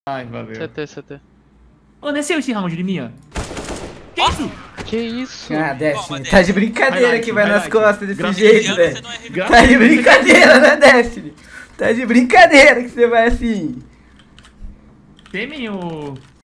Ai, valeu. CT, CT. Ô, desceu esse round de mim, ó. Que isso? Que isso? Ah, Destiny, Toma, tá de brincadeira Highlight, que vai nas highlight. costas desse Graças jeito, Esse velho. ano você não é review. Graças Tá de brincadeira, né, Destiny? Tá de brincadeira que você vai assim. Temem o